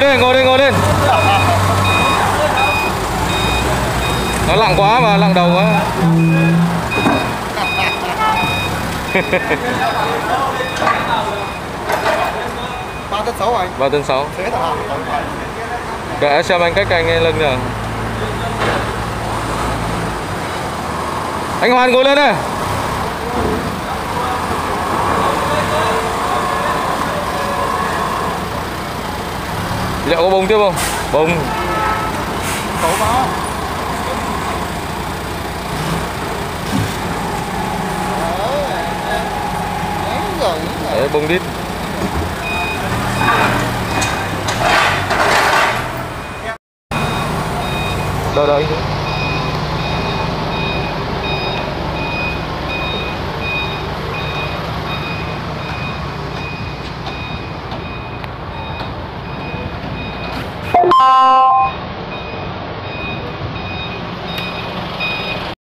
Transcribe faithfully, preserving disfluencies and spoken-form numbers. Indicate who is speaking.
Speaker 1: lên, ngồi lên, ngồi lên. Nó lặng quá mà, lặng đầu quá.
Speaker 2: ba tấn sáu anh.
Speaker 1: ba tấn sáu.
Speaker 2: Thế hả?
Speaker 1: Để xem anh cách anh lưng nhờ. Anh Hoàn ngồi lên đây. Liệu có bông tiếp không? Bông.
Speaker 2: Cậu mà.
Speaker 1: Đấy, bông đít. Đâu đâu anh.